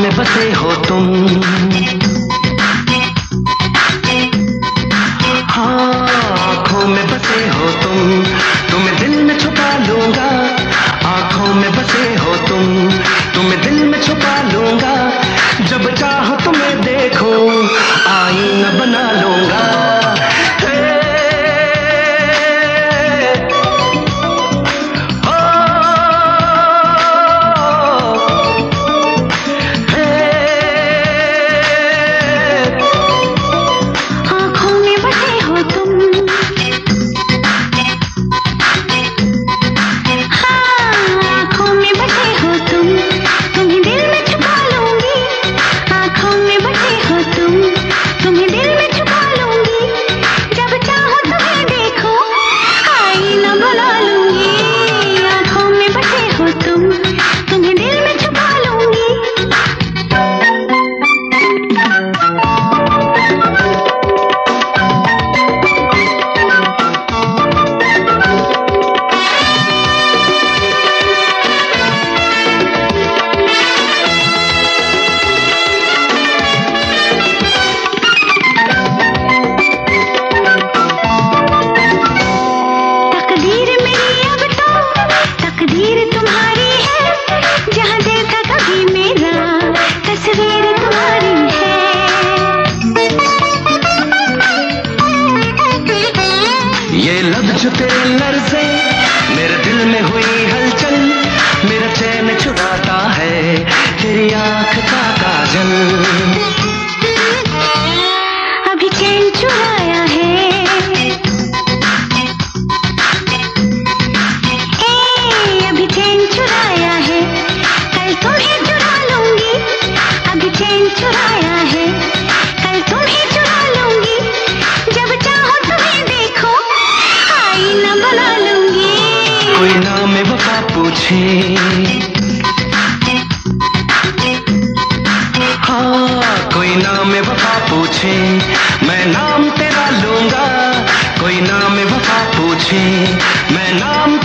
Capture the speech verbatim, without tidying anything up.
में बसे हो तुम, हाँ आँखों में बसे हो तुम, तुम्हें दिल में छुपा लूंगा। आँखों में बसे हो तुम, तुम्हें दिल में छुपा लूंगा। जब चाहो तुम्हें देखो, आईना बना लूंगा। जो तेरे लर्ज़े मेरे दिल में हुई हलचल, मेरा चैन चुराता है तेरी आँख का काजल। अभी चैन चुराया है, ए अभी चैन चुराया है, कल तुम्हें चुरा लूंगी। अभी चैन चुराया है, कल तुम्हें चुरा लूंगी। जब चाहो तुम्हें देखो, आईना बना लूंगी। कोई नाम वफा पूछे, हाँ कोई नाम वफा पूछे, मैं नाम तेरा लूंगा। कोई नाम वफा पूछे, मैं नाम